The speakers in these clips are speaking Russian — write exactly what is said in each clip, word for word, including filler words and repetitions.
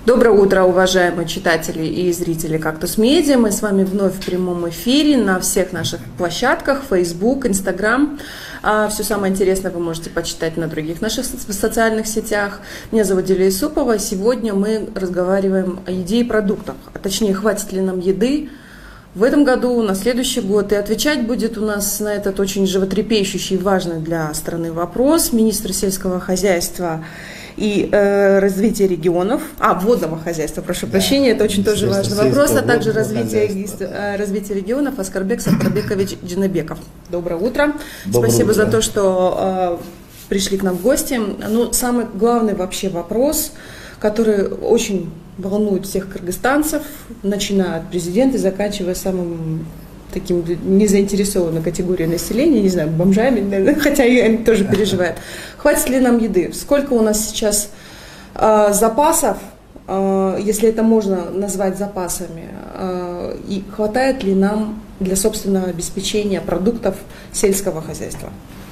Доброе утро, уважаемые читатели и зрители «Кактус Медиа». Мы с вами вновь в прямом эфире на всех наших площадках: Facebook, Instagram. Все самое интересное вы можете почитать на других наших социальных сетях. Меня зовут Диля Исупова. Сегодня мы разговариваем о еде и продуктах, а точнее, хватит ли нам еды в этом году, на следующий год. И отвечать будет у нас на этот очень животрепещущий и важный для страны вопрос министр сельского хозяйства и э, развития регионов, а, водного хозяйства, прошу да, прощения, это очень тоже важный вопрос, а также развитие, да. развитие регионов Аскарбек Сапарбекович Джинабеков. Доброе утро. Доброе Спасибо утро. за то, что э, пришли к нам в гости. Ну, самый главный вообще вопрос, который очень волнует всех кыргызстанцев, начиная от президента и заканчивая самым таким незаинтересованной категорией населения, не знаю, бомжами, наверное, хотя и они тоже переживают. Хватит ли нам еды? Сколько у нас сейчас э, запасов, э, если это можно назвать запасами, э, и хватает ли нам для собственного обеспечения продуктов сельского хозяйства?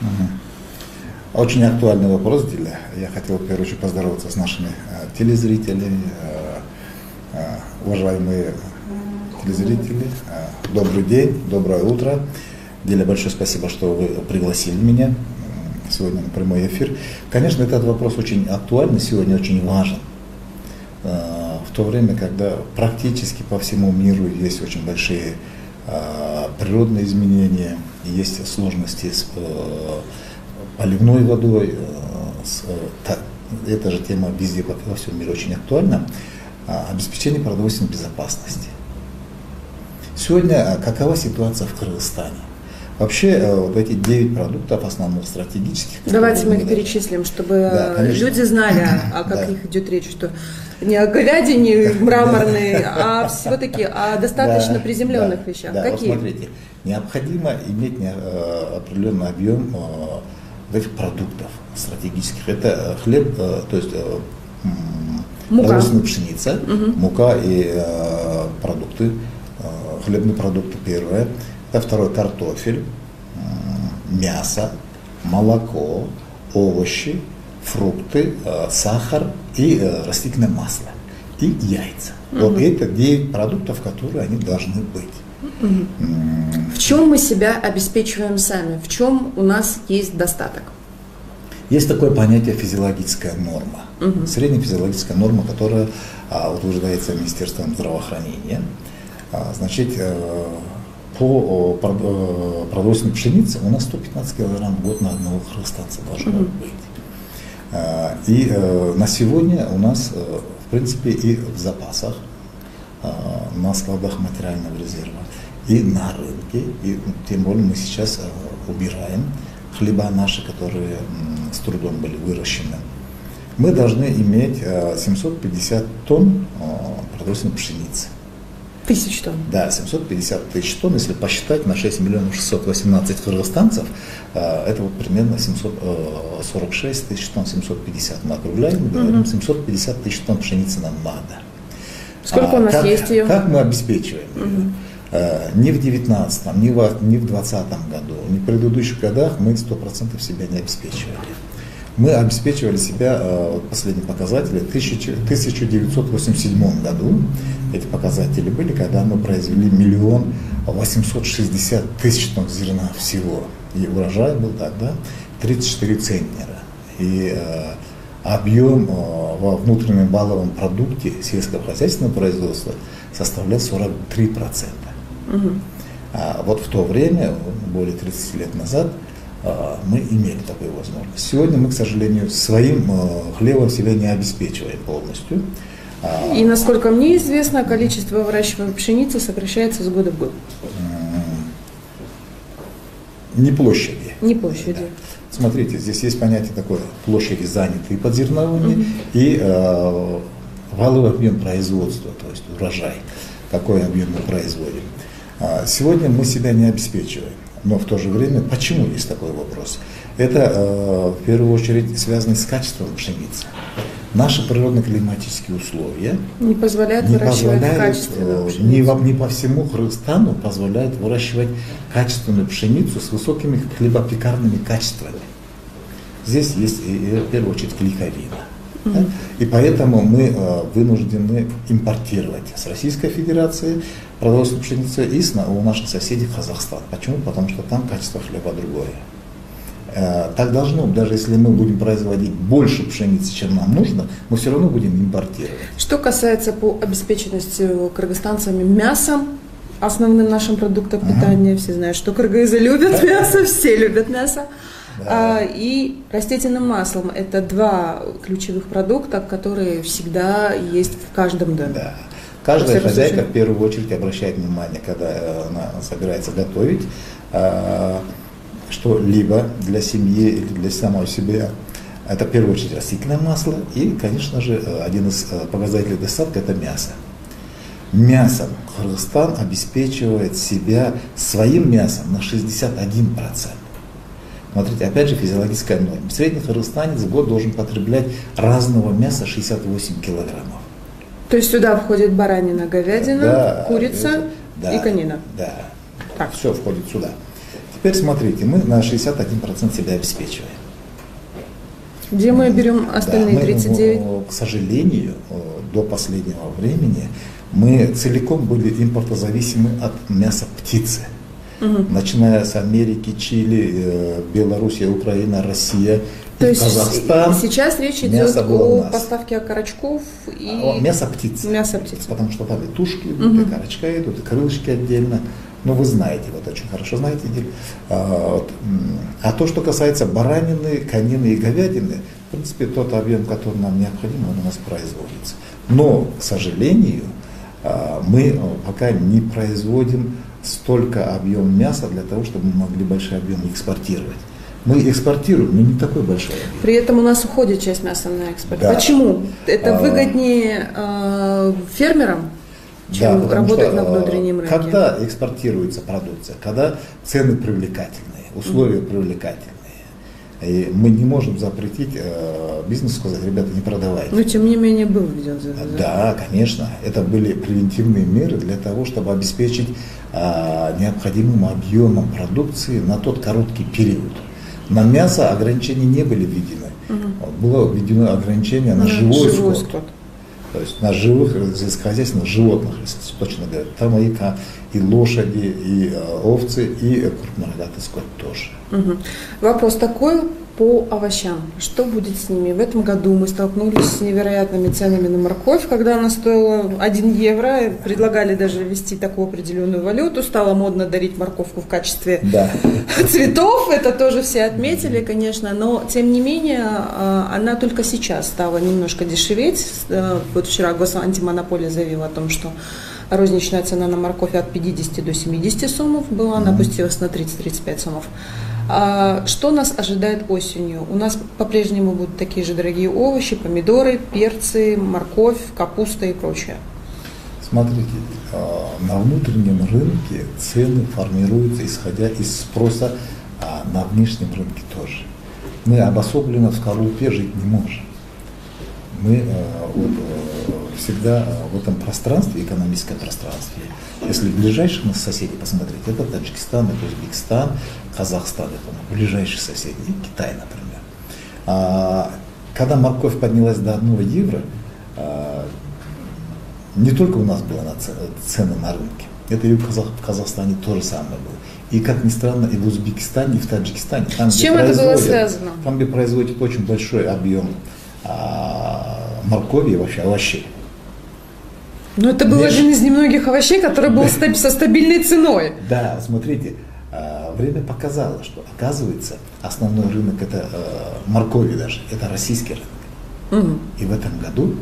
Угу. Очень актуальный вопрос, Диля. Я хотел, в первую очередь, поздороваться с нашими э, телезрителями, э, э, уважаемые телезрители. Добрый день, доброе утро. Диля, большое спасибо, что вы пригласили меня сегодня на прямой эфир. Конечно, этот вопрос очень актуальный, сегодня очень важен. В то время, когда практически по всему миру есть очень большие природные изменения, есть сложности с поливной водой, эта же тема везде, во всем мире очень актуальна. Обеспечение продовольственной безопасности. Сегодня какова ситуация в Кыргызстане? Вообще, вот эти девять продуктов основных стратегических. Давайте мы их перечислим, чтобы да, люди знали, о каких да. идет речь, что не о говядине мраморной, а все-таки о достаточно да, приземленных да, вещах. Да, какие? Вот смотрите, необходимо иметь определенный объем этих продуктов стратегических. Это хлеб, то есть продовольственная пшеница, угу. мука и продукты. Хлебные продукты первое, это второе картофель, мясо, молоко, овощи, фрукты, сахар и растительное масло и яйца. Угу. Вот это девять продуктов, которые они должны быть. Угу. В чем мы себя обеспечиваем сами? В чем у нас есть достаток? Есть такое понятие физиологическая норма. Угу. Средняя физиологическая норма, которая утверждается Министерством здравоохранения. Значит, по продовольственной пшенице у нас сто пятнадцать килограмм в год на одного кыргызстанца должно mm-hmm. быть. И на сегодня у нас, в принципе, и в запасах, на складах материального резерва, и на рынке, и тем более мы сейчас убираем хлеба наши, которые с трудом были выращены. Мы должны иметь семьсот пятьдесят тонн продовольственной пшеницы. Тысяч тонн. Да, семьсот пятьдесят тысяч тонн, если посчитать на шесть миллионов шестьсот восемнадцать кыргызстанцев, это вот примерно семьсот сорок шесть тысяч тонн, семьсот пятьдесят мы округляем, мы говорим, семьсот пятьдесят тысяч тонн пшеницы нам надо. Сколько а, у нас как, есть ее? Как мы обеспечиваем угу. ее? Ни в девятнадцатом, ни в, ни в двадцатом году, ни в предыдущих годах мы сто процентов себя не обеспечивали. Мы обеспечивали себя, последние показатели, в тысяча девятьсот восемьдесят седьмом году. Эти показатели были, когда мы произвели миллион восемьсот шестьдесят тысяч тонн зерна всего. И урожай был тогда тридцать четыре центнера. И э, объем э, во внутреннем валовом продукте сельскохозяйственного производства составлял сорок три процента. Угу. А вот в то время, более тридцати лет назад, мы имели такую возможность. Сегодня мы, к сожалению, своим хлебом себя не обеспечиваем полностью. И, насколько мне известно, количество выращиваемой пшеницы сокращается с года в год. Не площади. Не площади. Да. Смотрите, здесь есть понятие такое: площади, занятые под зерновыми, угу. и э, валовый объем производства, то есть урожай, какой объем мы производим. Сегодня мы себя не обеспечиваем. Но в то же время, почему есть такой вопрос? Это э, в первую очередь связано с качеством пшеницы. Наши природно-климатические условия не позволяют не выращивать позволяют, качественную пшеницу. Не, во, не по всему Кыргызстану позволяют выращивать качественную пшеницу с высокими хлебопекарными качествами. Здесь есть и, и, в первую очередь клейковина. Mm-hmm. Да? И поэтому мы э, вынуждены импортировать с Российской Федерации продовольственную пшеницу и с, у наших соседей Казахстан. Почему? Потому что там качество хлеба другое. Э, так должно быть, даже если мы будем производить больше пшеницы, чем нам нужно, мы все равно будем импортировать. Что касается по обеспеченности кыргызстанцами мясом, основным нашим продуктом питания, mm-hmm. все знают, что кыргызы любят мясо, все любят мясо. Да. А, и растительным маслом. Это два ключевых продукта, которые всегда есть в каждом доме. Да. Каждая хозяйка случае. в первую очередь обращает внимание, когда она собирается готовить, что либо для семьи или для самой себя. Это в первую очередь растительное масло и, конечно же, один из показателей достатка – это мясо. Мясом Кыргызстан обеспечивает себя своим мясом на шестьдесят один процент. Смотрите, опять же физиологическая норма. Средний кыргызстанец в год должен потреблять разного мяса шестьдесят восемь килограммов. То есть сюда входит баранина, говядина, да, курица да, и конина? Да, так. Все входит сюда. Теперь смотрите, мы на шестьдесят один процент себя обеспечиваем. Где мы берем остальные да, тридцать девять процентов? Мы, к сожалению, до последнего времени мы целиком были импортозависимы от мяса птицы. Угу. Начиная с Америки, Чили, Белоруссия, Украина, Россия, То есть Казахстан. Сейчас речь идет о поставке окорочков и о мясо птицы. Мясо птицы. Потому что там и тушки идут, угу. и окорочка идут, и крылышки отдельно. Но вы знаете, вот очень хорошо знаете. А, вот. а то, что касается баранины, конины и говядины, в принципе, тот объем, который нам необходим, он у нас производится. Но, к сожалению, мы пока не производим столько объем мяса для того, чтобы мы могли большой объем экспортировать. Мы экспортируем, но не такой большой объем. При этом у нас уходит часть мяса на экспорт. Да. Почему? Это выгоднее э, фермерам, чем да, работать что, на внутреннем рынке? Когда экспортируется продукция, когда цены привлекательные, условия mm-hmm. привлекательные, и мы не можем запретить э, бизнесу сказать, ребята, не продавайте. Но тем не менее был введен закон. Да, конечно. Это были превентивные меры для того, чтобы обеспечить э, необходимым объемом продукции на тот короткий период. На мясо ограничения не были введены. Угу. Было введено ограничение на, на живой, живой скот. скот. То есть на живых сельскохозяйственных животных, если точно говоря. Там и, и лошади, и овцы, и крупнорогатый скот тоже. Угу. Вопрос такой по овощам. Что будет с ними? В этом году мы столкнулись с невероятными ценами на морковь, когда она стоила один евро. Предлагали даже ввести такую определенную валюту. Стало модно дарить морковку в качестве да. цветов. Это тоже все отметили, конечно. Но, тем не менее, она только сейчас стала немножко дешеветь. Вот вчера Госантимонополия заявила о том, что розничная цена на морковь от пятидесяти до семидесяти сомов была. Она опустилась на тридцать-тридцать пять сомов. Что нас ожидает осенью? У нас по-прежнему будут такие же дорогие овощи, помидоры, перцы, морковь, капуста и прочее. Смотрите, на внутреннем рынке цены формируются исходя из спроса на внешнем рынке тоже. Мы обособленно в скорлупе жить не можем. Мы вот, всегда в этом пространстве, экономическом пространстве, если ближайших нас соседей посмотреть, это Таджикистан, это Узбекистан, Казахстан, это ближайшие соседи, и Китай, например. А, когда морковь поднялась до одного евро, а, не только у нас было цены на рынке, это и в Казахстане то же самое было. И, как ни странно, и в Узбекистане, и в Таджикистане. Там, с чем это было связано? Там, где производят очень большой объем а, моркови и вообще овощей. Но это был Меж... один из немногих овощей, который был со стабильной ценой. Да, смотрите, время показало, что, оказывается, основной рынок это моркови даже, это российский рынок. Угу. И в этом году,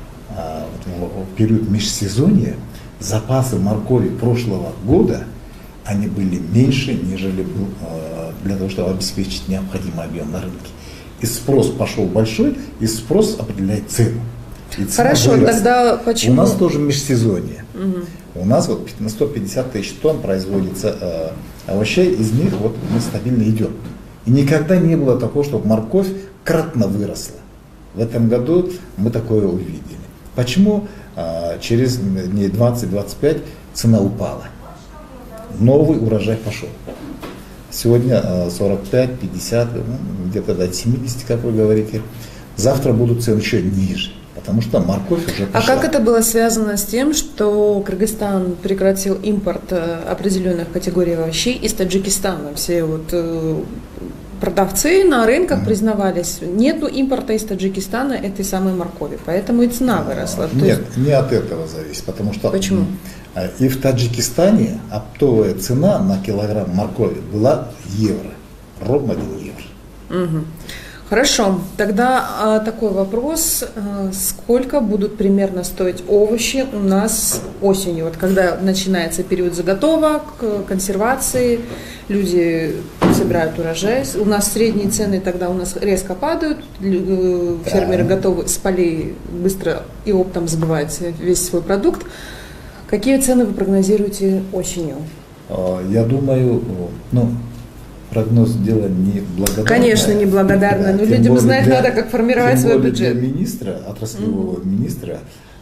в период межсезонья, запасы моркови прошлого года, они были меньше, нежели был для того, чтобы обеспечить необходимый объем на рынке. И спрос пошел большой, и спрос определяет цену. Хорошо, выросла. Тогда почему? У нас тоже межсезонье. Угу. У нас вот на сто пятьдесят тысяч тонн производится э, овощей, из них вот мы стабильно идем. И никогда не было такого, чтобы морковь кратно выросла. В этом году мы такое увидели. Почему э, через дней двадцать-двадцать пять цена упала? Новый урожай пошел. Сегодня э, сорок пять-пятьдесят, ну, где-то до семидесяти, как вы говорите. Завтра будут цены еще ниже, потому что морковь уже пошла. А как это было связано с тем, что Кыргызстан прекратил импорт определенных категорий овощей из Таджикистана? Все вот продавцы на рынках mm-hmm. признавались, нету импорта из Таджикистана этой самой моркови, поэтому и цена выросла. Нет, есть... не от этого зависит, потому что Почему? И в Таджикистане оптовая цена на килограмм моркови была евро, ровно один евро. Угу. Хорошо, тогда а, такой вопрос, а, сколько будут примерно стоить овощи у нас осенью, вот когда начинается период заготовок, консервации, люди собирают урожай, у нас средние цены тогда у нас резко падают, фермеры да. готовы с полей быстро и оптом забывать весь свой продукт. Какие цены вы прогнозируете осенью? Я думаю, ну, прогноз дело не благодарное. Конечно, не благодарное, да, но людям знать для, надо, как формировать свой бюджет. Для министра, отраслевого mm-hmm. министра,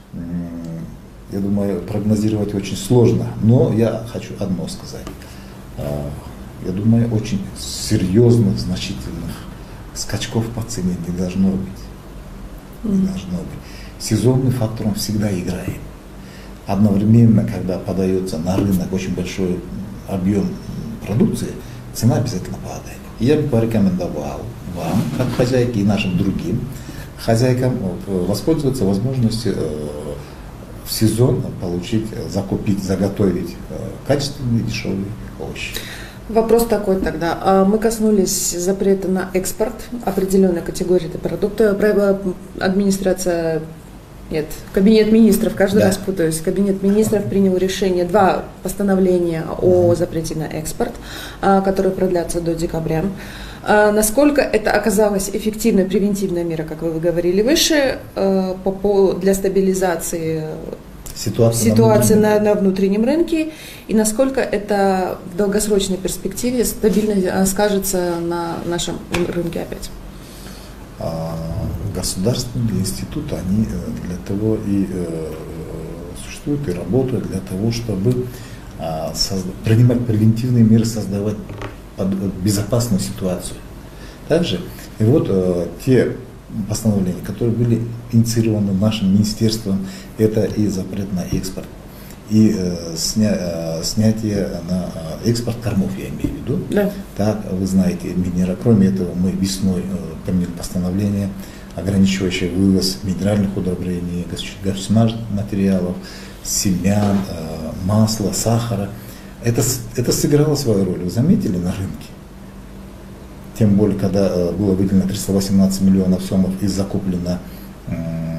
я думаю, прогнозировать очень сложно. Но я хочу одно сказать. Я думаю, очень серьезных, значительных скачков по цене не должно быть. Не mm-hmm. должно быть. Сезонный фактор он всегда играет. Одновременно, когда подается на рынок очень большой объем продукции, цена обязательно падает. Я бы порекомендовал вам, как хозяйке и нашим другим хозяйкам, воспользоваться возможностью в сезон получить, закупить, заготовить качественные дешевые овощи. Вопрос такой тогда. Мы коснулись запрета на экспорт определенной категории продукта. Администрация Нет, Кабинет министров, каждый да. раз путаюсь, Кабинет министров принял решение, два постановления о запрете на экспорт, которые продлятся до декабря. Насколько это оказалась эффективной превентивная мера, как вы говорили выше, для стабилизации ситуации, ситуации на, на, на внутреннем рынке, и насколько это в долгосрочной перспективе стабильно скажется на нашем рынке опять? Государственные институты, они для того и э, существуют, и работают для того, чтобы э, созда- принимать превентивные меры, создавать под, безопасную ситуацию. Также, и вот э, те постановления, которые были инициированы нашим министерством, это и запрет на экспорт, и э, сня, э, снятие на э, экспорт кормов, я имею в виду. Да. Так, вы знаете, минера. Кроме этого, мы весной э, приняли постановление, ограничивающее вывоз минеральных удобрений, государственных материалов, семян, э, масла, сахара. Это, это сыграло свою роль. Вы заметили на рынке? Тем более, когда э, было выделено триста восемнадцать миллионов сомов и закуплено э,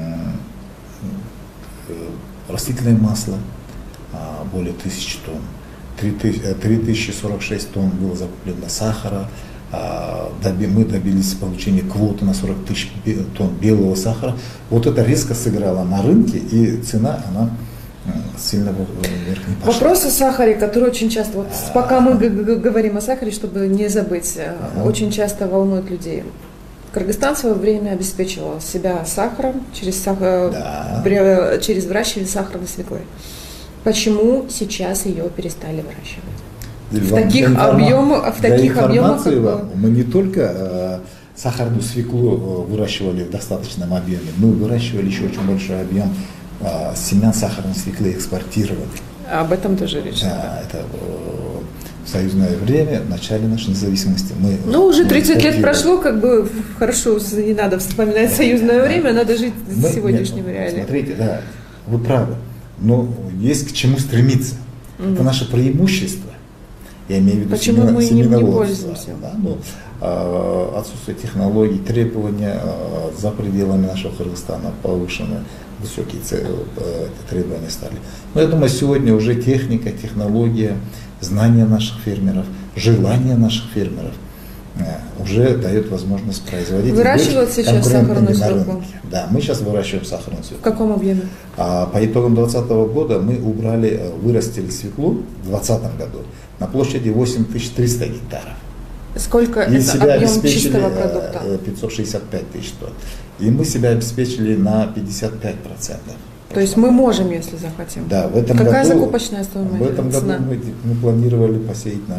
э, растительное масло, э, более тысячи тонн. три тысячи сорок шесть тонн было закуплено сахара. Мы добились получения квоты на сорок тысяч тонн белого сахара. Вот это резко сыграло на рынке, и цена, она сильно вверх не пошла. Вопрос о сахаре, который очень часто, вот пока мы говорим о сахаре, чтобы не забыть, ага. очень часто волнует людей. Кыргызстан в свое время обеспечивал себя сахаром через, сахар, да. через выращивание сахарной свеклы. Почему сейчас ее перестали выращивать? В таких объемах, в таких объемах как бы... Мы не только э, сахарную свеклу выращивали в достаточном объеме, мы выращивали еще очень большой объем э, семян сахарной свеклы, экспортировали. Об этом тоже речь. Да, это э, в союзное время, в начале нашей независимости. Мы, ну, уже тридцать лет прошло, как бы хорошо, не надо вспоминать союзное время, надо жить мы, сегодняшним реалием. Смотрите, да, вы правы, но есть к чему стремиться. Mm-hmm. Это наше преимущество. Я имею в виду Почему семена, мы им не пользуемся? Да, ну, э, отсутствие технологий, требования э, за пределами нашего Кыргызстана повышены, высокие э, требования стали. Но я думаю, сегодня уже техника, технология, знания наших фермеров, желание наших фермеров э, уже дает возможность производить. Выращивают сейчас сахарную свеклу? Да, мы сейчас выращиваем сахарную свеклу. В каком объеме? А, по итогам двадцатого года мы убрали, вырастили свеклу в двадцатом году на площади восемь тысяч триста гектаров. Сколько и это объем чистого продукта? пятьсот шестьдесят пять тысяч тонн. И мы себя обеспечили на пятьдесят пять процентов. То есть мы можем, если захотим. Да, в этом Какая году, закупочная стоимость? В этом цена? году мы, мы планировали посеять на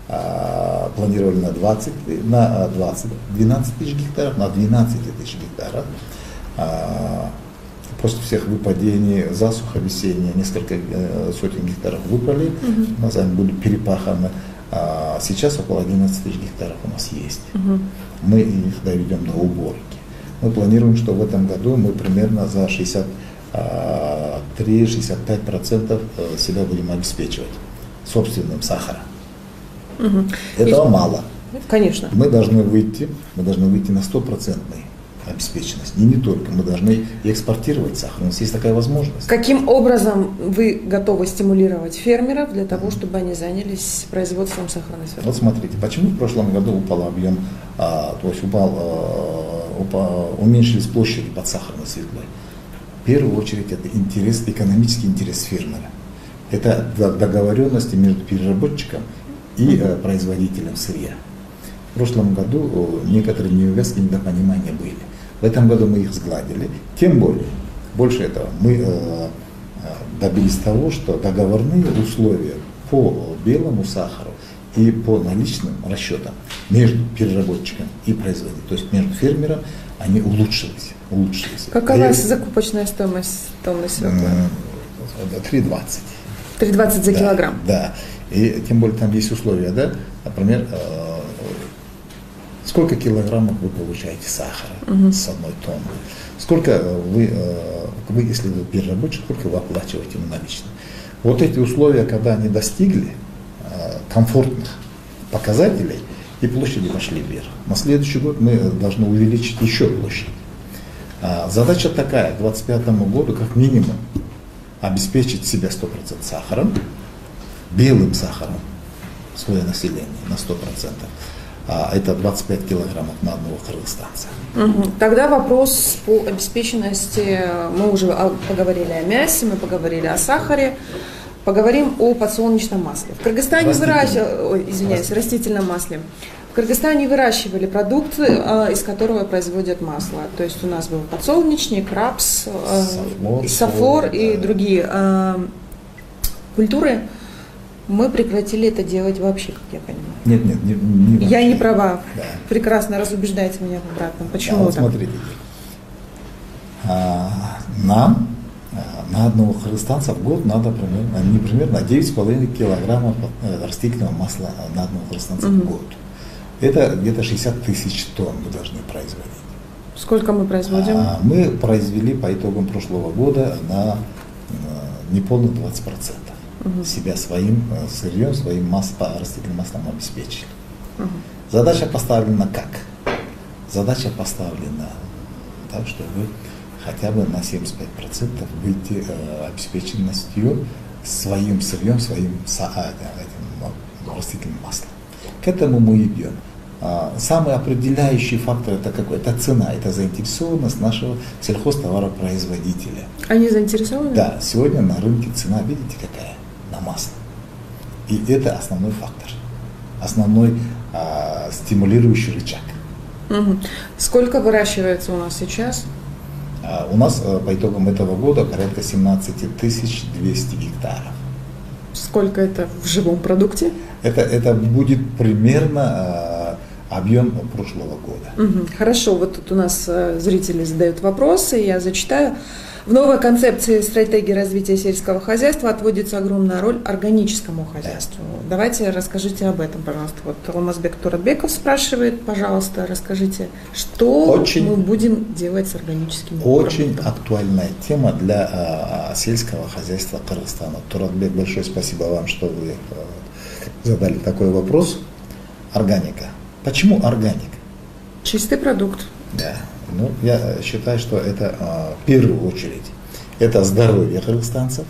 а, планировали на двадцать, на двадцать, двенадцать тысяч гектаров, на двенадцать тысяч гектаров. А, после всех выпадений, засуха весенняя, несколько э, сотен гектаров выпали, угу. у нас они будут перепаханы. А сейчас около одиннадцати тысяч гектаров у нас есть. Угу. Мы их доведем до уборки. Мы планируем, что в этом году мы примерно за шестьдесят три — шестьдесят пять процентов себя будем обеспечивать собственным сахаром. Угу. Этого И... мало. Конечно. Мы должны выйти, мы должны выйти на стопроцентный обеспеченность. И не только, мы должны экспортировать сахар. У нас есть такая возможность. Каким образом вы готовы стимулировать фермеров для того, чтобы они занялись производством сахарной свеклы? Вот смотрите, почему в прошлом году упал объем, а, то есть упал, а, упал, уменьшились площади под сахарной свеклой? В первую очередь это интерес, экономический интерес фермера. Это договоренности между переработчиком и а, производителем сырья. В прошлом году некоторые неувязки, недопонимания были. В этом году мы их сгладили. Тем более, больше этого, мы э, добились того, что договорные условия по белому сахару и по наличным расчетам между переработчиком и производителем, то есть между фермером, они улучшились. улучшились. Какова и, закупочная стоимость тонны свеклы? три двадцать. три двадцать за да, килограмм? Да. И тем более там есть условия, да, например, э, сколько килограммов вы получаете сахара угу. с одной тонны? Сколько вы, вы, если вы переработчик, сколько вы оплачиваете налично? Вот эти условия, когда они достигли комфортных показателей, и площади пошли вверх. На следующий год мы должны увеличить еще площадь. Задача такая, к двадцать пятому году как минимум обеспечить себя сто процентов сахаром, белым сахаром, свое население на сто процентов. А это двадцать пять килограммов на одного кыргызстанца. Угу. Тогда вопрос по обеспеченности. Мы уже поговорили о мясе, мы поговорили о сахаре, поговорим о подсолнечном масле. В Кыргызстане выращивали, ой, извиняюсь, Растительное. растительном масле. В Кыргызстане выращивали продукты, из которого производят масло. То есть у нас был подсолнечник, рапс, сафлор, сафлор и да. другие э, культуры. Мы прекратили это делать вообще, как я понимаю. Нет, нет, не, не вообще. Я не права. Да. Прекрасно разубеждайте меня в обратном. Почему да, вот так? смотрите. А, нам а, на одного кыргызстанца в год надо примерно, не примерно, а девять с половиной килограммов растительного масла на одного кыргызстанца угу. в год. Это где-то шестьдесят тысяч тонн мы должны производить. Сколько мы производим? А, мы произвели по итогам прошлого года на неполных двадцать процентов. Угу. Себя своим сырьем, своим масс, растительным маслом обеспечили. Угу. Задача поставлена как? Задача поставлена так, чтобы хотя бы на семьдесят пять процентов выйти э, обеспеченностью своим сырьем, своим са, этим, растительным маслом. К этому мы идем. А, самый определяющий фактор это какой? Это цена, это заинтересованность нашего сельхозтоваропроизводителя. Они заинтересованы? Да, сегодня на рынке цена, видите, какая? На масло. И это основной фактор, основной а, стимулирующий рычаг. Угу. Сколько выращивается у нас сейчас? А, у нас а, по итогам этого года порядка семнадцать тысяч двести гектаров. Сколько это в живом продукте? Это, это будет примерно а, объем прошлого года. Угу. Хорошо, вот тут у нас а, зрители задают вопросы, я зачитаю. В новой концепции стратегии развития сельского хозяйства отводится огромная роль органическому хозяйству. Давайте расскажите об этом, пожалуйста. Вот Алмазбек Туратбеков спрашивает, пожалуйста, расскажите, что очень, мы будем делать с органическими Очень продуктами? актуальная тема для а, сельского хозяйства Кыргызстана. Туратбек, большое спасибо вам, что вы а, задали такой вопрос. Органика. Почему органика? Чистый продукт. Да. Ну, я считаю, что это а, в первую очередь это здоровье кыргызстанцев.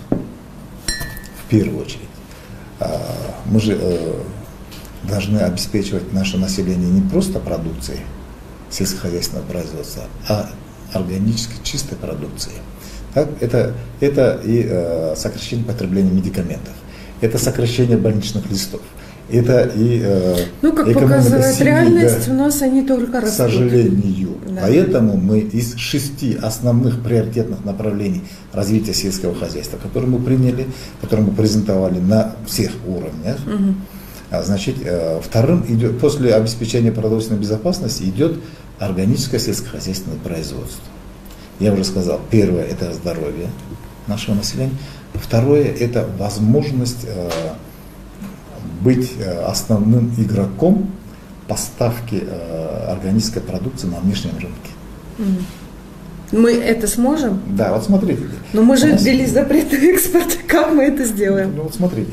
В первую очередь. А, мы же а, должны обеспечивать наше население не просто продукцией сельскохозяйственного производства, а органической чистой продукцией. Так, это, это и а, сокращение потребления медикаментов, это сокращение больничных листов. Это и э, ну, как показывает семьи, реальность, да, у нас они только растут. К сожалению. Да. Поэтому мы из шести основных приоритетных направлений развития сельского хозяйства, которые мы приняли, которые мы презентовали на всех уровнях, угу. Значит, вторым идет, после обеспечения продовольственной безопасности идет органическое сельскохозяйственное производство. Я уже сказал, первое – это здоровье нашего населения. Второе – это возможность э, быть основным игроком поставки э, органической продукции на внешнем рынке. Мы это сможем? Да, вот смотрите. Но мы же ввели запрет на экспорт. Как мы это сделаем? Ну вот смотрите.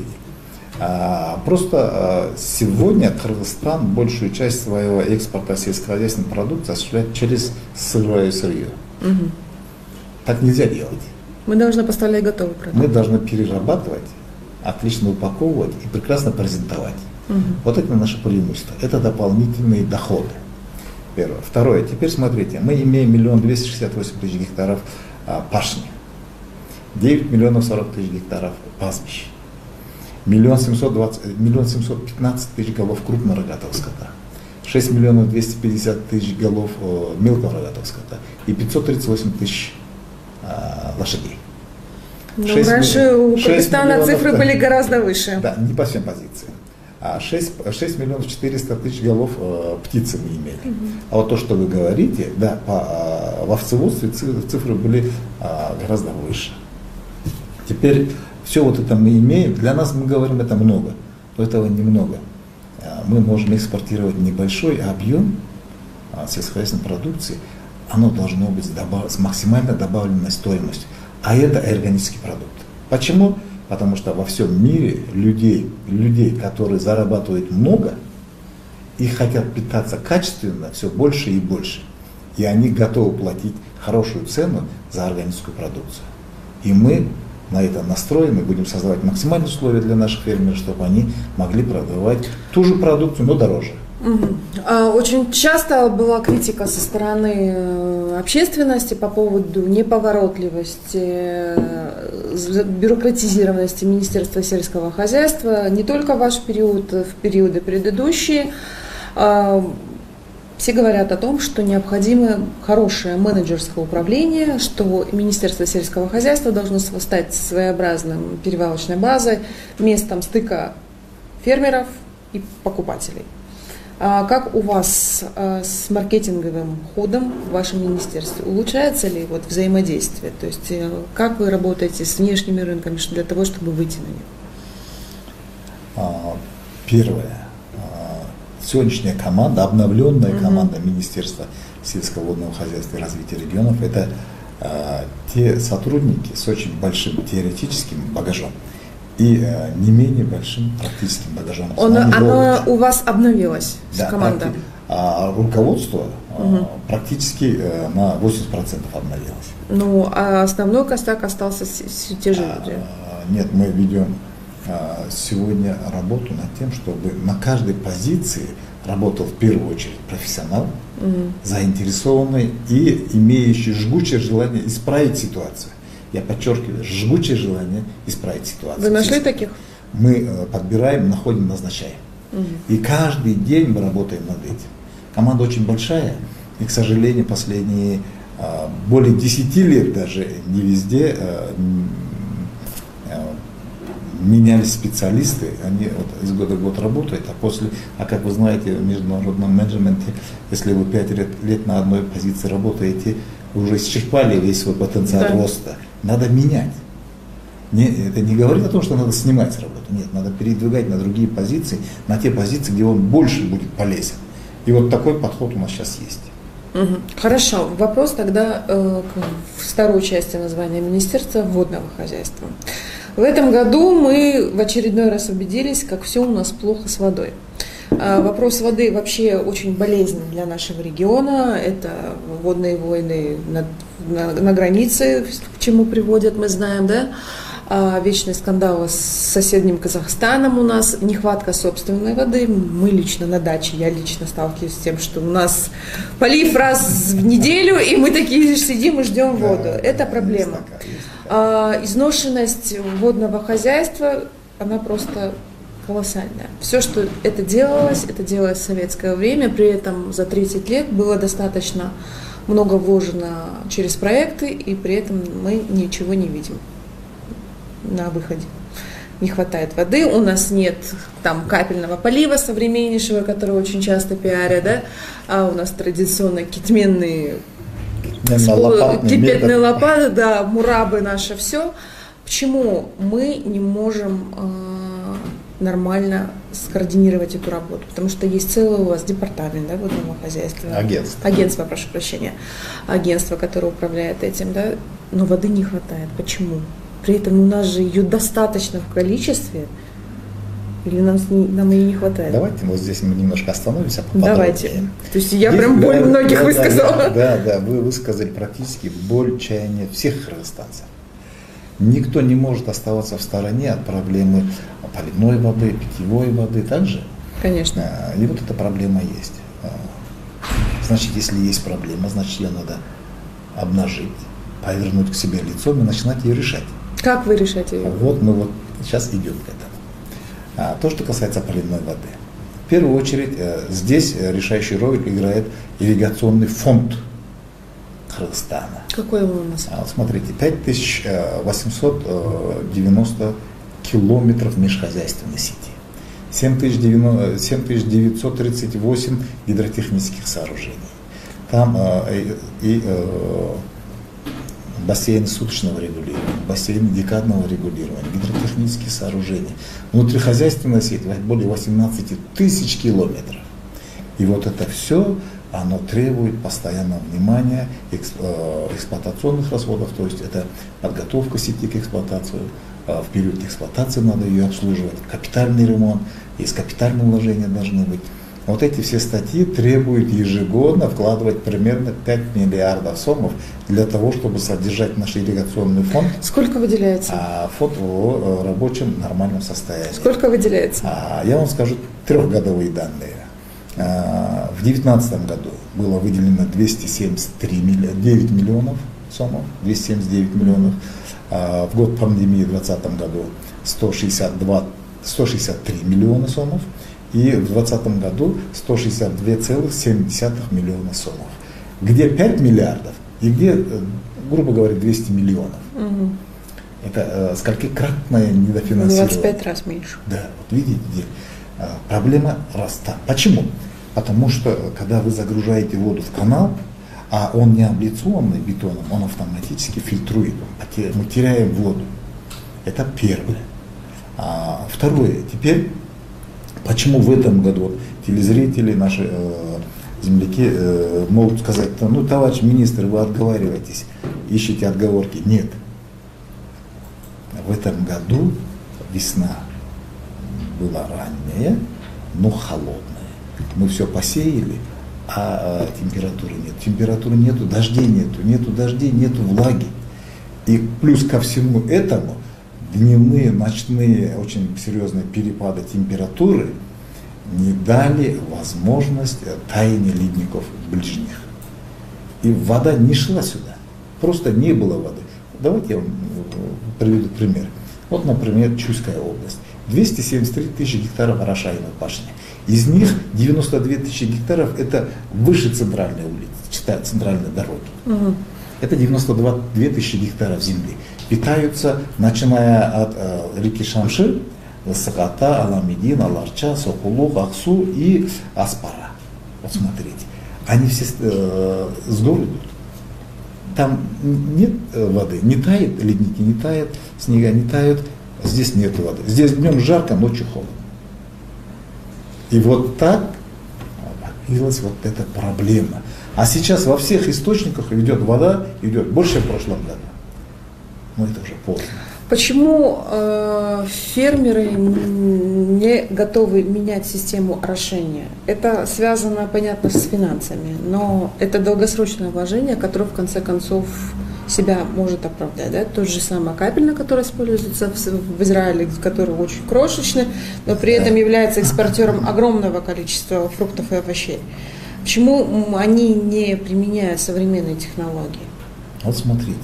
А, просто а, сегодня Кыргызстан большую часть своего экспорта сельскохозяйственной продукции осуществляет через сырое сырье. Угу. Так нельзя делать. Мы должны поставлять готовый продукт. Мы должны перерабатывать, отлично упаковывать и прекрасно презентовать. Угу. Вот это наше преимущество. Это дополнительные доходы. Первое. Второе. Теперь смотрите, мы имеем миллион двести шестьдесят восемь тысяч гектаров а, пашни, девять миллионов сорок тысяч гектаров пастбищ, миллион семьсот пятнадцать тысяч голов крупного рогатого скота, шесть миллионов двести пятьдесят тысяч голов о, мелкого рогатого скота и пятьсот тридцать восемь тысяч а, лошадей. Ну, раньше у Кыргызстана цифры были гораздо выше. Да, не по всем позициям. А шесть миллионов четыреста тысяч голов э, птицы мы имели. Uh-huh. А вот то, что вы говорите, да, по, э, в овцеводстве цифры были э, гораздо выше. Теперь все вот это мы имеем. Для нас, мы говорим, это много, но этого немного. Э, мы можем экспортировать небольшой объем э, сельскохозяйственной продукции. Оно должно быть добав- с максимально добавленной стоимостью. А это органический продукт. Почему? Потому что во всем мире людей, людей, которые зарабатывают много и хотят питаться качественно, все больше и больше. И они готовы платить хорошую цену за органическую продукцию. И мы на это настроены, будем создавать максимальные условия для наших фермеров, чтобы они могли продавать ту же продукцию, но дороже. Очень часто была критика со стороны общественности по поводу неповоротливости, бюрократизированности Министерства сельского хозяйства, не только в ваш период, в периоды предыдущие. Все говорят о том, что необходимо хорошее менеджерское управление, что Министерство сельского хозяйства должно стать своеобразным перевалочной базой, местом стыка фермеров и покупателей. Как у вас с маркетинговым ходом в вашем министерстве? Улучшается ли вот взаимодействие? То есть как вы работаете с внешними рынками для того, чтобы выйти на них? Первое. Сегодняшняя команда, обновленная угу. команда Министерства сельского-водного хозяйства и развития регионов, это те сотрудники с очень большим теоретическим багажом и э, не менее большим практическим багажом. Он, оно у вас обновилось, да, команда? Практи- а руководство угу. э, практически э, на восемьдесят процентов обновилось. Ну, а основной костяк остался те же люди? А, нет, мы ведем а, сегодня работу над тем, чтобы на каждой позиции работал в первую очередь профессионал, угу. заинтересованный и имеющий жгучее желание исправить ситуацию. Я подчеркиваю, жгучее желание исправить ситуацию. Вы нашли таких? Мы подбираем, находим, назначаем. Угу. И каждый день мы работаем над этим. Команда очень большая, и, к сожалению, последние более десяти лет даже не везде менялись специалисты, они вот из года в год работают, а после, а как вы знаете, в международном менеджменте, если вы пять лет, лет на одной позиции работаете, вы уже исчерпали весь свой потенциал да. роста. Надо менять. Не, это не говорит о том, что надо снимать с работы. Нет, надо передвигать на другие позиции, на те позиции, где он больше будет полезен. И вот такой подход у нас сейчас есть. Угу. Хорошо. Вопрос тогда э, к второй части названия Министерства водного хозяйства. В этом году мы в очередной раз убедились, как все у нас плохо с водой. Вопрос воды вообще очень болезненный для нашего региона. Это водные войны на, на, на границе, к чему приводят, мы знаем, да? Вечные скандалы с соседним Казахстаном у нас, нехватка собственной воды. Мы лично на даче, я лично сталкиваюсь с тем, что у нас полив раз в неделю, и мы такие сидим и ждем воду. Это проблема. Изношенность водного хозяйства, она просто колоссальная. Все, что это делалось, это делалось в советское время, при этом за тридцать лет было достаточно много вложено через проекты, и при этом мы ничего не видим на выходе. не хватает воды, у нас нет там капельного полива современнейшего, который очень часто пиарят, да, а у нас традиционно китменные, кипетные лопаты, да, мурабы наше все. Почему мы не можем э, нормально скоординировать эту работу? Потому что есть целый у вас департамент, да, водного хозяйства. Агентство. Агентство, прошу прощения. Агентство, которое управляет этим, да, но воды не хватает. Почему? При этом у нас же ее достаточно в количестве, или нам, нам ее не хватает? Давайте вот здесь мы немножко остановимся. Давайте. То есть я Здесь, прям боль да, многих да, высказала. Да, да, да, вы высказали практически боль, чаяние всех кыргызстанцев. Никто не может оставаться в стороне от проблемы поливной воды, питьевой воды также. Конечно. И вот эта проблема есть. Значит, если есть проблема, значит, ее надо обнажить, повернуть к себе лицом и начинать ее решать. Как вы решаете ее? Вот мы вот сейчас идем к этому. А то, что касается поливной воды. В первую очередь здесь решающую роль играет ирригационный фонд Кыргызстана. Какой он у нас? А, вот смотрите, пять тысяч восемьсот девяносто километров межхозяйственной сети, семь тысяч девятьсот тридцать восемь гидротехнических сооружений. Там э, и э, бассейны суточного регулирования, бассейны декадного регулирования, гидротехнические сооружения. Внутрихозяйственная сеть более восемнадцати тысяч километров. И вот это все, оно требует постоянного внимания, эксплуатационных расходов, то есть это подготовка сети к эксплуатации, в период эксплуатации надо ее обслуживать, капитальный ремонт, есть капитальные вложения должны быть. Вот эти все статьи требуют ежегодно вкладывать примерно пять миллиардов сомов для того, чтобы содержать наш ирригационный фонд. Сколько выделяется? А фонд в рабочем нормальном состоянии. Сколько выделяется? А, я вам скажу трехгодовые данные. А, в две тысячи девятнадцатом году было выделено двести семьдесят девять миллионов сомов, двести семьдесят девять миллионов. А, в год пандемии в две тысячи двадцатом году сто шестьдесят два, сто шестьдесят три миллиона сомов. И в две тысячи двадцатом году сто шестьдесят два целых семь десятых миллиона сомов. Где пять миллиардов и где, грубо говоря, двести миллионов. Угу. Это э, сколькикратное недофинансирование. двадцать пять раз меньше. Да, вот видите, э, проблема роста. Почему? Потому что, когда вы загружаете воду в канал, а он не облицованный бетоном, он автоматически фильтрует. Мы теряем воду. Это первое. А второе, теперь, почему в этом году вот, телезрители, наши э, земляки э, могут сказать, ну, товарищ министр, вы отговариваетесь, ищите отговорки. Нет. В этом году весна была ранняя, но холодная. Мы все посеяли, а, а температуры нет. Температуры нету, дождей нету, нету дождей, нету влаги. И плюс ко всему этому дневные, ночные, очень серьезные перепады температуры не дали возможность таяния ледников ближних. И вода не шла сюда, просто не было воды. Давайте я вам приведу пример. Вот, например, Чуйская область. двести семьдесят три тысячи гектаров орошаемой пашни. Из них девяносто две тысячи гектаров это выше центральной улицы, центральной дороги. Угу. Это девяносто две тысячи гектаров земли. Питаются, начиная от э, реки Шамшир, Саката, Аламедин, Аларча, Сокулук, Аксу и Аспара. Вот смотрите, они все э, с гор идут. Там нет воды, не тает, ледники не тают, снега не тают, здесь нет воды. Здесь днем жарко, ночью холодно. И вот так появилась вот эта проблема. А сейчас во всех источниках идет вода, идет больше в прошлом году. Но это уже поздно. Почему э, фермеры не готовы менять систему орошения? Это связано, понятно, с финансами, но это долгосрочное вложение, которое в конце концов себя может оправдать. Да? Тот же самый капельный, который используется в, в Израиле, который очень крошечный, но при этом является экспортером огромного количества фруктов и овощей. Почему они не применяют современные технологии? Вот смотрите.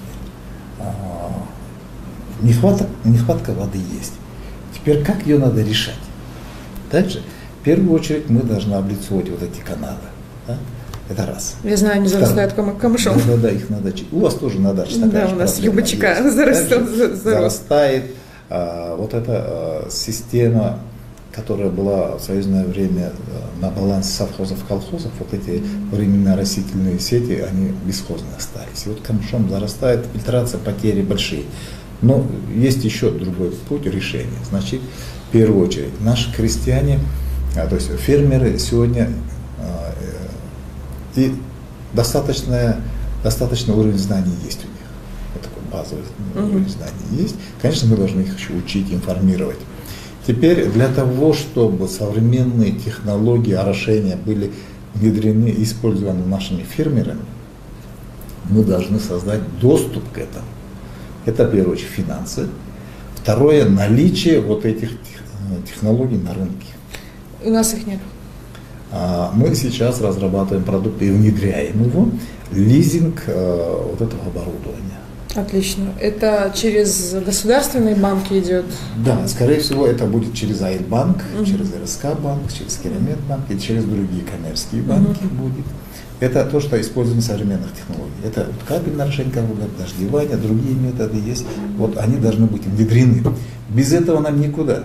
Нехватка, нехватка воды есть. Теперь как ее надо решать? Также, в первую очередь, мы должны облицовывать вот эти каналы. Да? Это раз. Я знаю, они зарастают кам- камышом. Да, да, да, их надо. У вас тоже на даче такая да, же у нас проблема ЮБЧК зарастает. Зарастает, а, вот эта а, система, которая была в союзное время на балансе совхозов, колхозов, вот эти временные растительные сети, они бесхозные остались. И вот камышом зарастает, фильтрация, потери большие. Но есть еще другой путь решения. Значит, в первую очередь, наши крестьяне, а, то есть фермеры сегодня а, и достаточная, достаточный уровень знаний есть у них. Вот такой базовый mm-hmm. уровень знаний есть. Конечно, мы должны их еще учить, информировать. Теперь для того, чтобы современные технологии орошения были внедрены и использованы нашими фермерами, мы должны создать доступ к этому. Это, в первую очередь, финансы. Второе, наличие вот этих технологий на рынке. У нас их нет. Мы сейчас разрабатываем продукт и внедряем его, лизинг вот этого оборудования. Отлично. Это через государственные банки идет? Да, скорее всего, это будет через Айльбанк, uh-huh. через РСК банк, через Керамет-банк и через другие коммерческие банки uh-huh. будет. Это то, что используется в современных технологий. Это вот кабельное орошение, дождевание, другие методы есть. Вот они должны быть внедрены. Без этого нам никуда.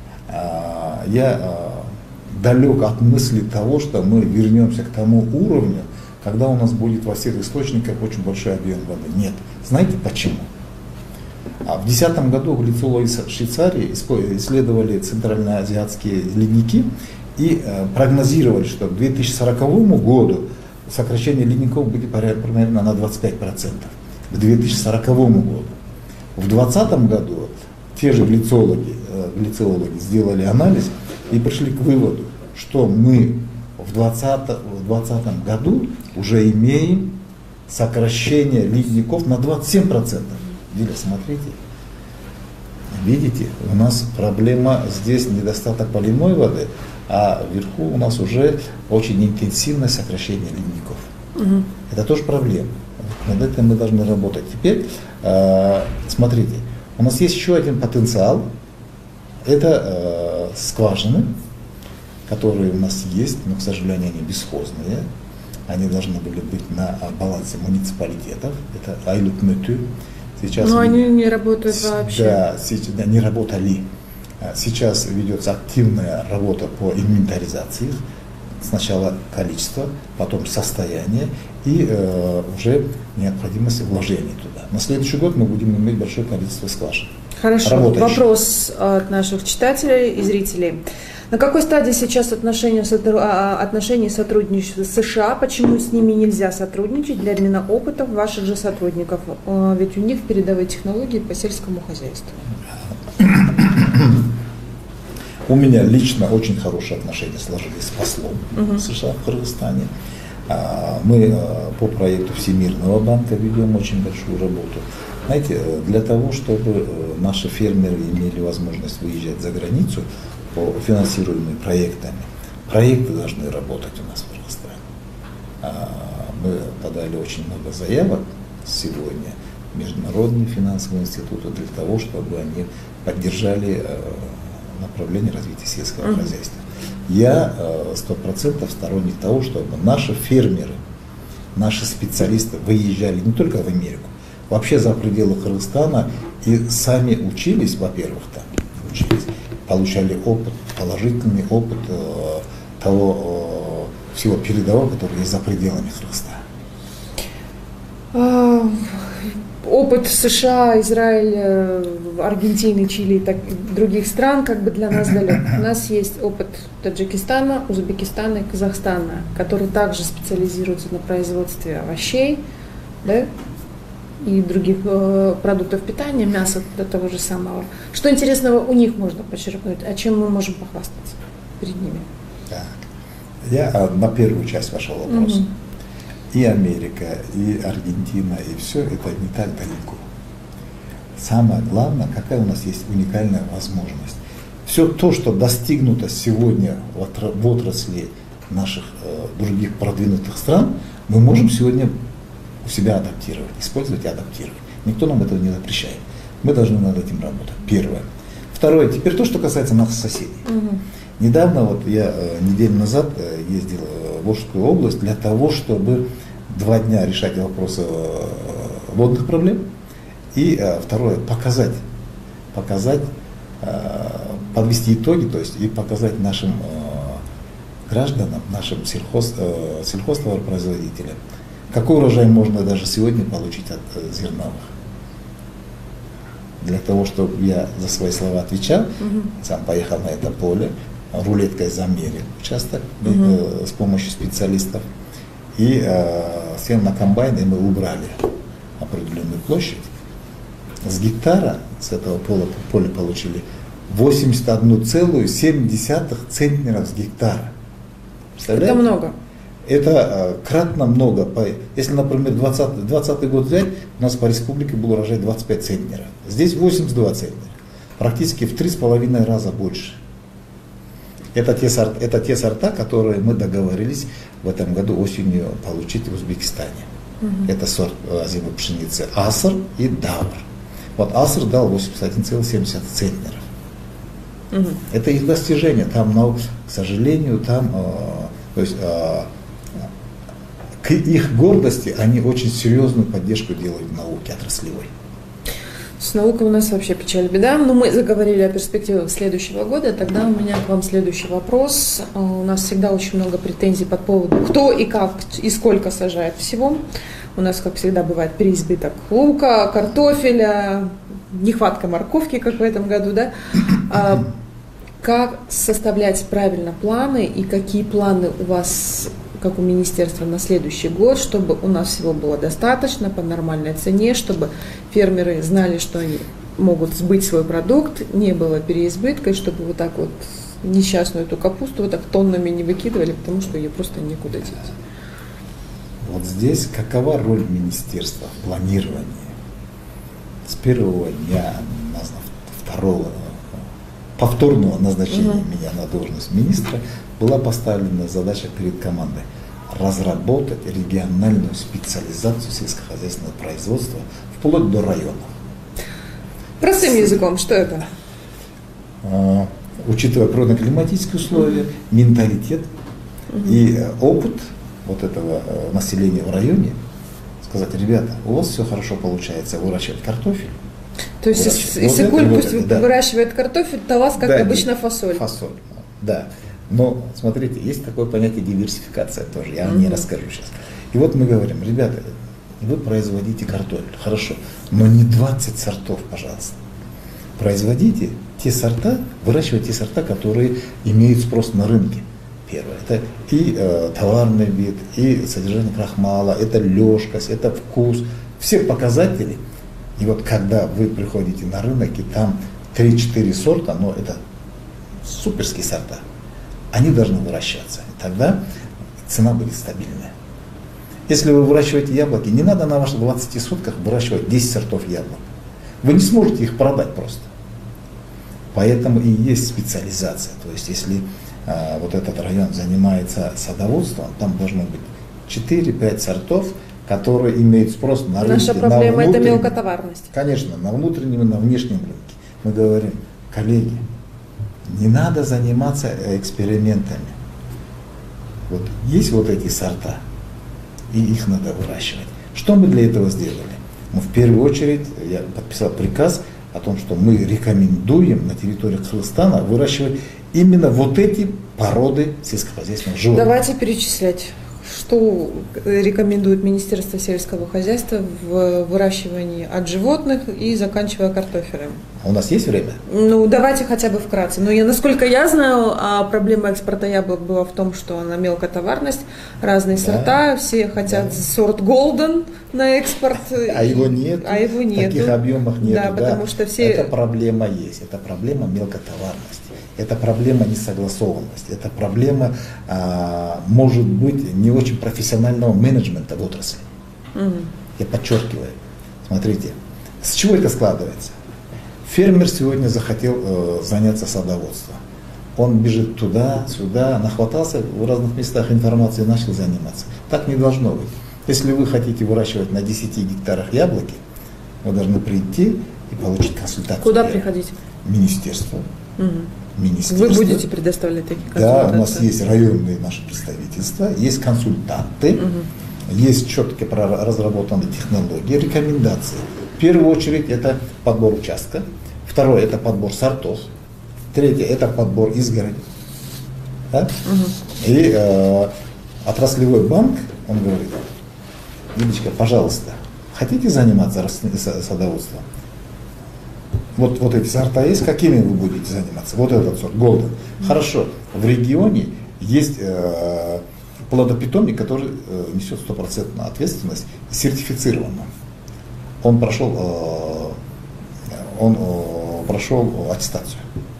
Я далек от мысли того, что мы вернемся к тому уровню, когда у нас будет во всех источниках очень большой объем воды. Нет. Знаете почему? А в две тысячи десятом году в глицологии Швейцарии исследовали центральноазиатские ледники и э, прогнозировали, что к две тысячи сороковому году сокращение ледников будет примерно на двадцать пять процентов. К две тысячи сороковому году. В две тысячи двадцатом году те же глицологи, э, глицологи сделали анализ и пришли к выводу, что мы в двадцатом году уже имеем сокращение ледников на двадцать семь процентов. Диля, смотрите, видите, у нас проблема здесь недостаток поливной воды, а вверху у нас уже очень интенсивное сокращение ледников. Угу. Это тоже проблема. Над этим мы должны работать. Теперь, э, смотрите, у нас есть еще один потенциал. Это э, скважины, которые у нас есть, но, к сожалению, они бесхозные. Они должны были быть на балансе муниципалитетов. Это Айлюк-Мютю. Сейчас но они не работают вообще. Да, сейчас, да, не работали. Сейчас ведется активная работа по инвентаризации. Сначала количество, потом состояние и э, уже необходимость вложений туда. На следующий год мы будем иметь большое количество скважин. Хорошо. Работающих. Вопрос от наших читателей и зрителей. На какой стадии сейчас отношения, отношения сотрудничества с США? Почему с ними нельзя сотрудничать для обмена опытом ваших же сотрудников? Ведь у них передовые технологии по сельскому хозяйству. У меня лично очень хорошие отношения сложились с послом uh-huh. США в Кыргызстане. Мы по проекту Всемирного банка ведем очень большую работу. Знаете, для того, чтобы наши фермеры имели возможность выезжать за границу по финансируемыми проектами, проекты должны работать у нас в Кыргызстане. Мы подали очень много заявок сегодня в международные финансовые институты для того, чтобы они поддержали направление развития сельского uh-huh. хозяйства. Я сто процентов сторонник того, чтобы наши фермеры, наши специалисты выезжали не только в Америку, вообще за пределы Кыргызстана и сами учились, во-первых, там учились, получали опыт, положительный опыт э, того э, всего передового, который есть за пределами Кыргызстана. Опыт США, Израиля, Аргентины, Чили и так, других стран как бы для нас далек. У нас есть опыт Таджикистана, Узбекистана и Казахстана, которые также специализируются на производстве овощей, да, и других э, продуктов питания, мяса до того же самого. Что интересного у них можно почерпнуть, а чем мы можем похвастаться перед ними? Так. Я на первую часть вашего вопроса. Угу. И Америка, и Аргентина, и все это не так далеко. Самое главное, какая у нас есть уникальная возможность. Все то, что достигнуто сегодня в отрасли наших э, других продвинутых стран, мы можем сегодня у себя адаптировать, использовать и адаптировать. Никто нам этого не запрещает. Мы должны над этим работать. Первое. Второе. Теперь то, что касается наших соседей. Угу. Недавно, вот я э, неделю назад э, ездил в Волжскую область для того, чтобы два дня решать вопросы э, водных проблем. И э, второе, показать, показать, подвести итоги, то есть и показать нашим гражданам, нашим сельхоз, сельхозтоваропроизводителям, какой урожай можно даже сегодня получить от зерновых. Для того, чтобы я за свои слова отвечал, угу. сам поехал на это поле, рулеткой замерил участок угу. с помощью специалистов, и э, сел на комбайн, и мы убрали определенную площадь. С гектара, с этого поля, поля получили восемьдесят одна целая семь десятых центнеров с гектара. Это много. Это э, кратно много. Если, например, двадцатый год взять, у нас по республике был урожай двадцать пять центнеров. Здесь восемьдесят два центнера. Практически в три с половиной раза больше. Это те, сорт, это те сорта, которые мы договорились в этом году осенью получить в Узбекистане. Угу. Это сорт озимой пшеницы Аср и Давр. Вот Аср дал восемьдесят один целых семь десятых центнеров. Угу. Это их достижение. Там, к сожалению, там, э, то есть, э, к их гордости они очень серьезную поддержку делают в науке отраслевой. С наукой у нас вообще печаль, беда. Но мы заговорили о перспективах следующего года. Тогда у меня к вам следующий вопрос. У нас всегда очень много претензий по поводу, кто и как и сколько сажает всего. У нас, как всегда, бывает переизбыток лука, картофеля, нехватка морковки, как в этом году, да? А как составлять правильно планы и какие планы у вас, как у министерства, на следующий год, чтобы у нас всего было достаточно по нормальной цене, чтобы фермеры знали, что они могут сбыть свой продукт, не было переизбытка, и чтобы вот так вот несчастную эту капусту вот так тоннами не выкидывали, потому что ее просто некуда деть. Вот здесь какова роль министерства в планировании? С первого дня второго повторного назначения угу. меня на должность министра была поставлена задача перед командой разработать региональную специализацию сельскохозяйственного производства вплоть до районов. Простым С... языком, что это? А, учитывая природно-климатические условия, угу. менталитет угу. и опыт вот этого населения в районе, сказать: ребята, у вас все хорошо получается выращивать картофель. То есть, если куль пусть вот, да. выращивает картофель, то у вас, как да, обычно, фасоль. Фасоль, да. Но, смотрите, есть такое понятие диверсификация тоже, я вам mm-hmm. не расскажу сейчас. И вот мы говорим: ребята, вы производите картофель, хорошо, но не двадцать сортов, пожалуйста. Производите те сорта, выращивайте те сорта, которые имеют спрос на рынке. Первое, это и э, товарный вид, и содержание крахмала, это лёжкость, это вкус, все показатели. И вот когда вы приходите на рынок, и там три-четыре сорта, но это суперские сорта, они должны выращиваться. И тогда цена будет стабильная. Если вы выращиваете яблоки, не надо на ваших двадцати сотках выращивать десять сортов яблок. Вы не сможете их продать просто. Поэтому и есть специализация. То есть если а, вот этот район занимается садоводством, там должно быть четыре-пять сортов, которые имеют спрос на рынке. Наша проблема – это мелкотоварность. Конечно, на внутреннем и на внешнем рынке. Мы говорим: коллеги, не надо заниматься экспериментами. Вот есть вот эти сорта, и их надо выращивать. Что мы для этого сделали? Мы в первую очередь, я подписал приказ о том, что мы рекомендуем на территории Кыргызстана выращивать именно вот эти породы сельскохозяйственных животных. Давайте перечислять. Что рекомендует Министерство сельского хозяйства в выращивании от животных и заканчивая картофелем? А у нас есть время? Ну, давайте хотя бы вкратце. Но я, насколько я знаю, проблема экспорта яблок была в том, что она мелкотоварность, разные да. сорта, все хотят да. сорт Golden на экспорт. А его нет, а его нет. В таких объемах нет. Да, да, потому что все... Эта проблема есть, это проблема мелкотоварности. Это проблема несогласованности, это проблема, а, может быть, не очень профессионального менеджмента в отрасли. Угу. Я подчеркиваю. Смотрите, с чего это складывается? Фермер сегодня захотел э, заняться садоводством. Он бежит туда, сюда, нахватался в разных местах информации и начал заниматься. Так не должно быть. Если вы хотите выращивать на десяти гектарах яблоки, вы должны прийти и получить консультацию. Куда приходить? Министерство. Угу. Вы будете предоставлять такие консультации? Да, у нас есть районные наши представительства, есть консультанты, угу. есть четко разработанные технологии, рекомендации. В первую очередь это подбор участка, Второе – это подбор сортов. Третье – это подбор изгороди. Да? Угу. И э, отраслевой банк, он говорит: Лидочка, пожалуйста, хотите заниматься садоводством? Вот, вот эти сорта есть, какими вы будете заниматься? Вот этот сорт, Голден. Хорошо, в регионе есть э, плодопитомник, который э, несет стопроцентную ответственность, сертифицированно. Он прошел, э, он э, прошел аттестацию.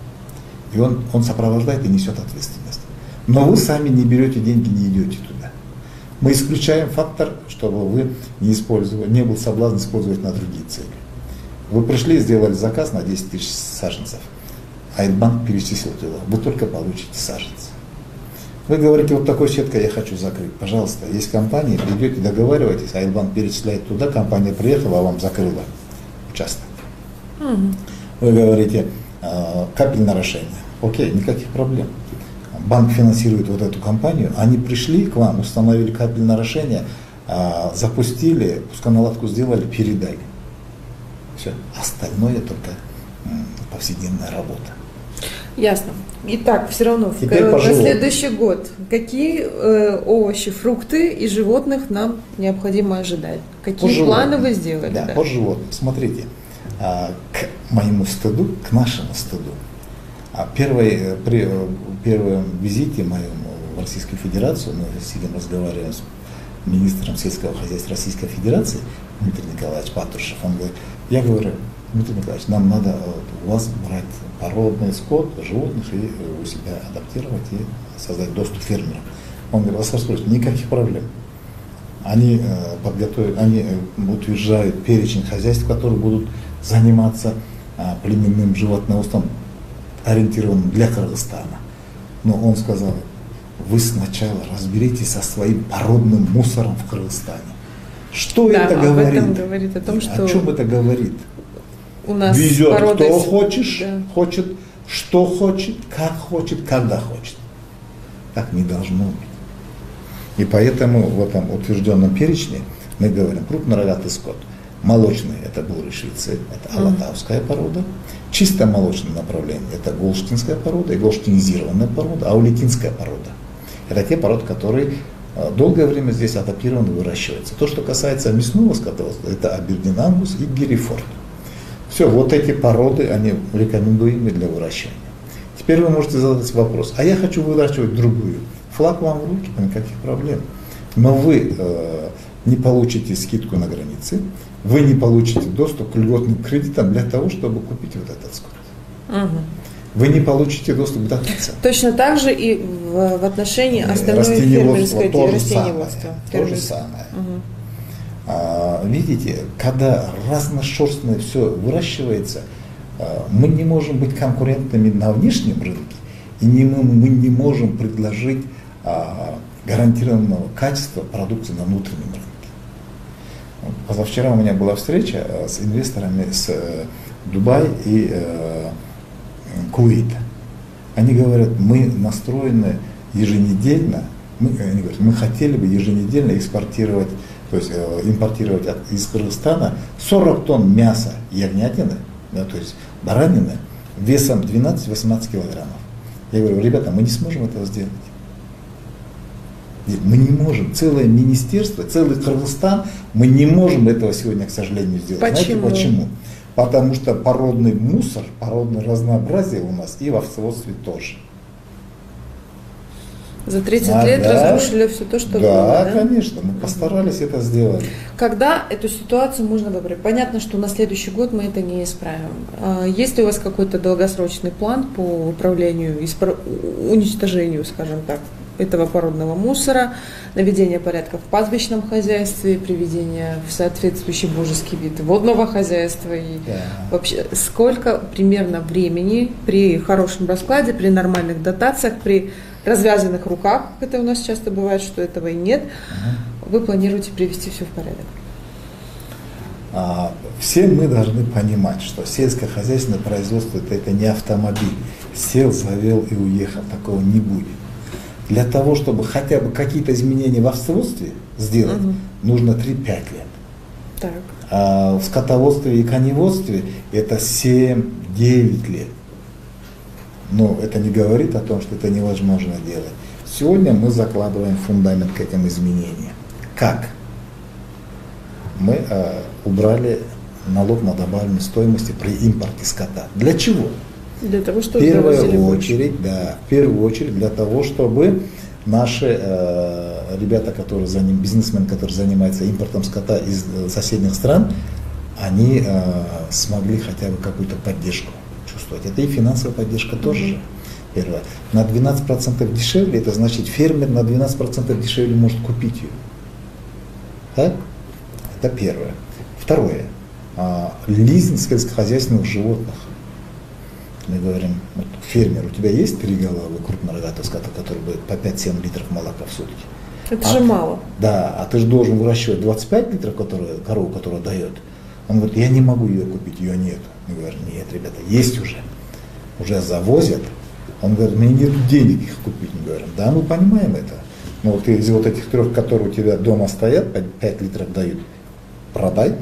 И он, он сопровождает и несет ответственность. Но вы сами не берете деньги, не идете туда. Мы исключаем фактор, чтобы вы не использовали, не был соблазн использовать на другие цели. Вы пришли, сделали заказ на десять тысяч саженцев. Альтбанк перечислил туда. Вы только получите саженцы. Вы говорите: вот такой сеткой я хочу закрыть. Пожалуйста, есть компания, придете, договариваетесь, Альтбанк перечисляет туда, компания приехала, а вам закрыла участок. Угу. Вы говорите: капельное орошение. Окей, никаких проблем. Банк финансирует вот эту компанию, они пришли к вам, установили капельное орошение, запустили, пусконаладку сделали, передали. Все. Остальное только повседневная работа. Ясно. Итак, все равно Теперь в, на следующий год какие э, овощи, фрукты и животных нам необходимо ожидать? Какие по планы животным. Вы сделали? Да, да, по животным. Смотрите, а, к моему стыду, к нашему стыду, а первой, при первом визите моем в Российскую Федерацию, мы сидим, разговариваем с министром сельского хозяйства Российской Федерации, Дмитрий Николаевич Патрушев, он говорит: я говорю: Дмитрий Николаевич, нам надо у вас брать породный скот, животных и у себя адаптировать и создать доступ фермерам. Он говорит: Василий Васильевич, никаких проблем. Они э, подготовят, они э, утверждают перечень хозяйств, которые будут заниматься э, племенным животноводством, ориентированным для Кыргызстана. Но он сказал: вы сначала разберитесь со своим породным мусором в Кыргызстане. Что да, это говорит? Этом говорит о том, что о чем это говорит? У нас везет порода... кто хочешь, да. хочет, что хочет, как хочет, когда хочет. Так не должно быть. И поэтому в этом утвержденном перечне мы говорим: крупнорогатый скот. Молочный – это бурый швейцар, это алатауская порода. Чисто молочное направление – это голштинская порода и голштинизированная порода, аулетинская порода. Это те породы, которые долгое время здесь адаптированы и выращиваются. То, что касается мясного скотоводства, это абердин ангус и герефорд. Все, вот эти породы, они рекомендуемы для выращивания. Теперь вы можете задать вопрос: а я хочу выращивать другую. Флаг вам в руки, никаких проблем. Но вы э, не получите скидку на границе, вы не получите доступ к льготным кредитам для того, чтобы купить вот этот скот. Угу. Вы не получите доступ к дотациям. Точно так же и в, в отношении остальной фермерской растениеводства. То же самое. Угу. А, видите, когда разношерстное все выращивается, а, мы не можем быть конкурентными на внешнем рынке, и не, мы, мы не можем предложить а, гарантированного качества продукции на внутреннем рынке. Позавчера у меня была встреча с инвесторами с Дубая и э, Кувейта. Они говорят: мы настроены еженедельно, мы, они говорят, мы хотели бы еженедельно экспортировать, то есть э, импортировать от, из Кыргызстана сорок тонн мяса ягнятины, да, то есть баранины, весом двенадцать-восемнадцать килограммов. Я говорю: ребята, мы не сможем этого сделать. Мы не можем, целое министерство, целый Кыргызстан, мы не можем этого сегодня, к сожалению, сделать. Почему? Знаете почему? Потому что породный мусор, породное разнообразие у нас и в овцеводстве тоже. За тридцать а, лет да, разрушили все то, что да, было. Да, конечно, мы постарались это сделать. Когда эту ситуацию можно выбрать? Понятно, что на следующий год мы это не исправим. Есть ли у вас какой-то долгосрочный план по управлению, уничтожению, скажем так, этого породного мусора, наведение порядка в пастбищном хозяйстве, приведение в соответствующий божеский вид водного хозяйства и да. Вообще сколько примерно времени при хорошем раскладе, при нормальных дотациях, при развязанных руках, как это у нас часто бывает, что этого и нет, угу. Вы планируете привести все в порядок? А, все мы должны понимать, что сельскохозяйственное производство это, это не автомобиль. Сел, завел и уехал, такого не будет. Для того, чтобы хотя бы какие-то изменения в овцеводстве сделать, угу. нужно три-пять лет. Так. А в скотоводстве и коневодстве это семь-девять лет. Но это не говорит о том, что это невозможно делать. Сегодня мы закладываем фундамент к этим изменениям. Как? Мы э, убрали налог на добавленную стоимость при импорте скота. Для чего? Для того, чтобы в первую очередь, да, в первую очередь для того, чтобы наши э, ребята, которые за ним, бизнесмены, которые занимаются импортом скота из э, соседних стран, они э, смогли хотя бы какую-то поддержку чувствовать. Это и финансовая поддержка тоже же. Первое. На двенадцать процентов дешевле, это значит фермер на двенадцать процентов дешевле может купить ее. Так? Это первое. Второе. А, лизинг сельскохозяйственных животных. Мы говорим, вот, фермер, у тебя есть три головы крупнорогатого скота, который будет по пять-семь литров молока в сутки? Это а же ты, мало. Да, а ты же должен выращивать двадцать пять литров, которые, корову, которая дает. Он говорит, я не могу ее купить, ее нет. Мы говорим, нет, ребята, есть уже. Уже завозят. Он говорит, мне нет денег их купить. Мы говорим, да, мы понимаем это. Но вот из вот этих трех, которые у тебя дома стоят, пять литров дают, продай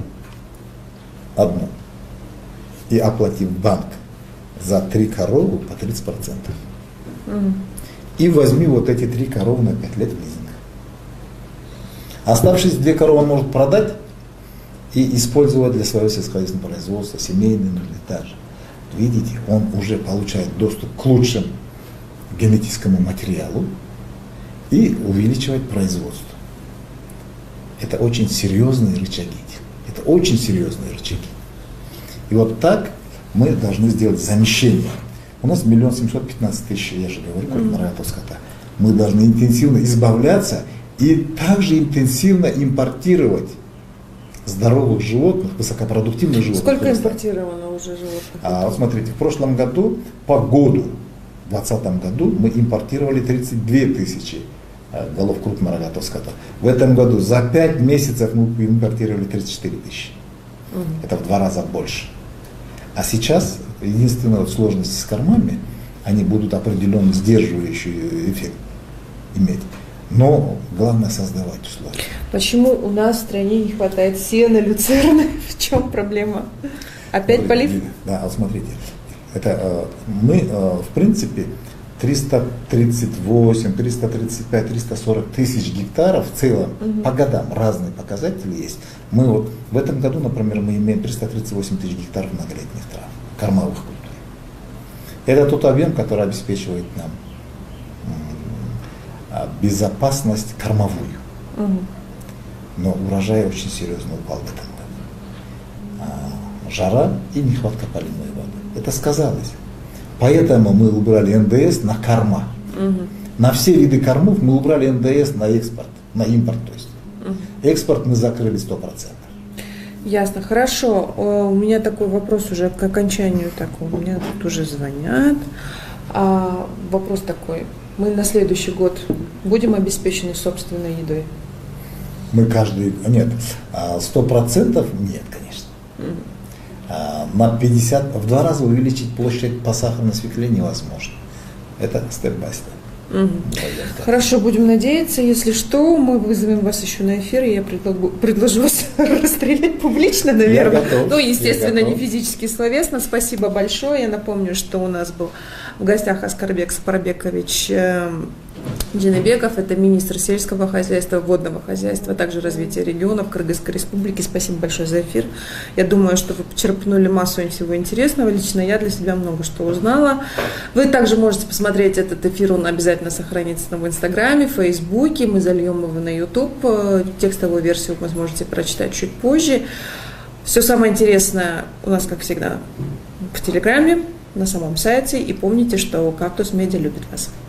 одну и оплати в банк за три коровы по тридцать процентов. Mm. И возьми вот эти три коровы на пять лет лизинг. Оставшиеся две коровы он может продать и использовать для своего сельскохозяйственного производства, семейной нужды также. Видите, он уже получает доступ к лучшему генетическому материалу и увеличивать производство. Это очень серьезные рычаги. Это очень серьезные рычаги. И вот так мы должны сделать замещение. У нас миллион семьсот пятнадцать тысяч, я же говорю, крупнорогатого скота. Мы должны интенсивно избавляться и также интенсивно импортировать здоровых животных, высокопродуктивных животных. Сколько импортировано уже животных? А, вот смотрите, в прошлом году, по году, в двадцатом году, мы импортировали тридцать две тысячи голов крупнорогатого скота. В этом году за пять месяцев мы импортировали тридцать четыре тысячи. Угу. Это в два раза больше. А сейчас единственная вот сложность с кормами, они будут определенно сдерживающий эффект иметь. Но главное создавать условия. Почему у нас в стране не хватает сена, люцерны? В чем проблема? Опять полив? Да, вот смотрите. Это мы, в принципе, триста тридцать восемь, триста тридцать пять, триста сорок тысяч гектаров в целом, угу. По годам разные показатели есть. Мы вот в этом году, например, мы имеем триста тридцать восемь тысяч гектаров многолетних трав, кормовых культур. Это тот объем, который обеспечивает нам безопасность кормовую. Угу. Но урожай очень серьезно упал в этом году. Жара и нехватка поливной воды. Это сказалось. Поэтому мы убрали эн дэ эс на корма. Угу. На все виды кормов мы убрали эн дэ эс на экспорт, на импорт. То есть. Угу. Экспорт мы закрыли сто процентов. Ясно, хорошо. У меня такой вопрос уже к окончанию. Так, у меня тут уже звонят. А, вопрос такой. Мы на следующий год будем обеспечены собственной едой? Мы каждый... Нет, сто процентов нет, конечно. Mm. На пятьдесят, в два раза увеличить площадь по сахарной свекле невозможно. Это степ-бай-степ. Mm. Хорошо, будем надеяться. Если что, мы вызовем вас еще на эфир, и я предложу, предложу вас расстрелять публично, наверное. Я готов, ну, естественно, я не физически, словесно. Спасибо большое. Я напомню, что у нас был в гостях Аскарбек Сапарбекович Джинебеков, это министр сельского хозяйства, водного хозяйства, а также развития регионов Кыргызской республики. Спасибо большое за эфир. Я думаю, что вы почерпнули массу всего интересного. Лично я для себя много что узнала. Вы также можете посмотреть этот эфир, он обязательно сохранится в Инстаграме, в Фейсбуке. Мы зальем его на Ютуб. Текстовую версию вы сможете прочитать чуть позже. Все самое интересное у нас, как всегда, в Телеграме, на самом сайте. И помните, что Кактус Медиа любит вас.